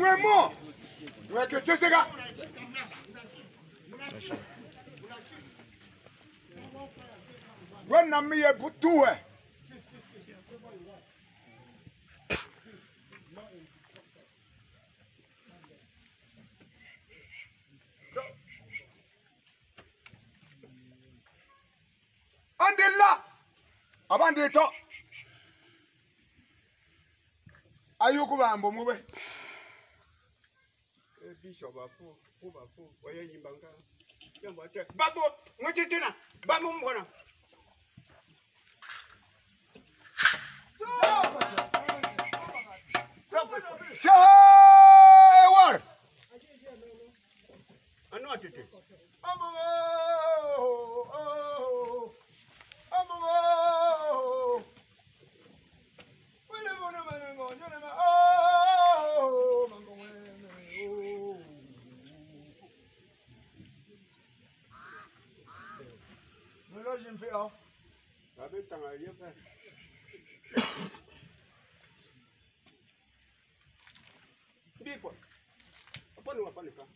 Vraiment. Ouais, que tu sais, gars. Ouais, Nami est pour tout, ouais. On est là. Avant de temps. Ayoko ba mbomu we. Bishop afu, oye yimbanga. Yamba te. Babo, ngotitina. Babo mbona. War. Ano atete. Je me fais hein. Avec ta mariée, frère. Dis-moi. Apa nous apa nika?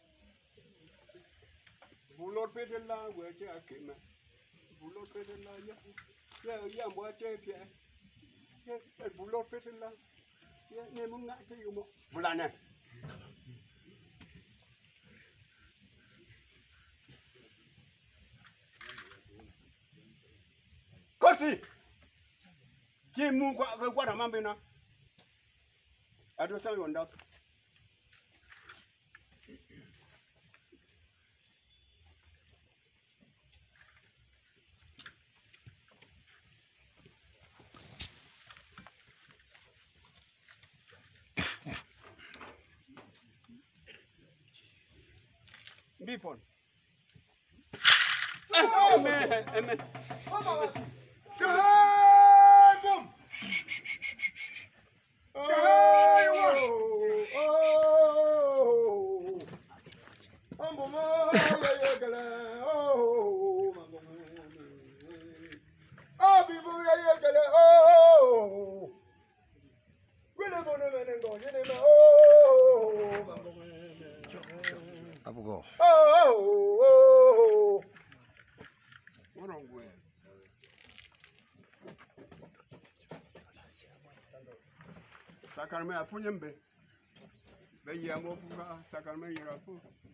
Boulot pédé là, ouais, tu as qu'une. Boulot pédé là, ya moi tu es bien. Ya boulot pédé là. Ya ne mun na te yumo. Bulane. Kosi. Qui mou quoi na mambena? Ado sa yonda. Bipon. Amen. Boom. Abugo. Sakarme apunyembe. Be yamo fuka sakarme yirapu.